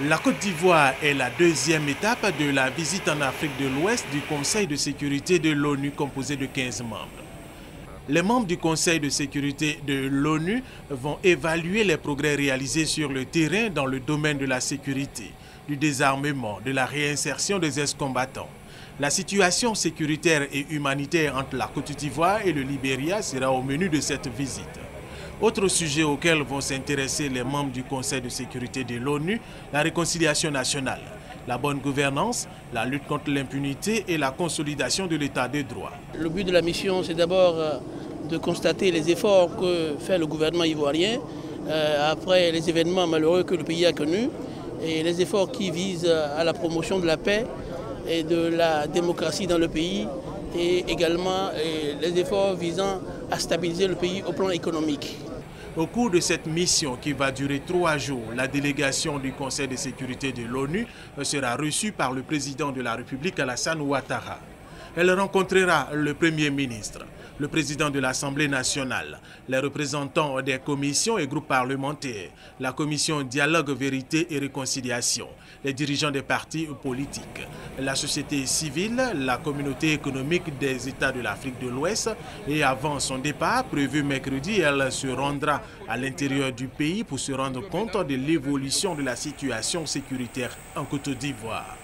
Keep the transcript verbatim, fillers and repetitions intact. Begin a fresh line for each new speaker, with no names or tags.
La Côte d'Ivoire est la deuxième étape de la visite en Afrique de l'Ouest du Conseil de sécurité de l'ONU composé de quinze membres. Les membres du Conseil de sécurité de l'ONU vont évaluer les progrès réalisés sur le terrain dans le domaine de la sécurité, du désarmement, de la réinsertion des ex-combattants. La situation sécuritaire et humanitaire entre la Côte d'Ivoire et le Libéria sera au menu de cette visite. Autre sujet auquel vont s'intéresser les membres du Conseil de sécurité de l'ONU, la réconciliation nationale, la bonne gouvernance, la lutte contre l'impunité et la consolidation de l'état de droit.
Le but de la mission, c'est d'abord de constater les efforts que fait le gouvernement ivoirien euh, après les événements malheureux que le pays a connus et les efforts qui visent à la promotion de la paix et de la démocratie dans le pays et également et les efforts visant à stabiliser le pays au plan économique.
Au cours de cette mission qui va durer trois jours, la délégation du Conseil de sécurité de l'ONU sera reçue par le président de la République Alassane Ouattara. Elle rencontrera le Premier ministre, le président de l'Assemblée nationale, les représentants des commissions et groupes parlementaires, la commission Dialogue, Vérité et Réconciliation, les dirigeants des partis politiques, la société civile, la communauté économique des États de l'Afrique de l'Ouest et avant son départ, prévu mercredi, elle se rendra à l'intérieur du pays pour se rendre compte de l'évolution de la situation sécuritaire en Côte d'Ivoire.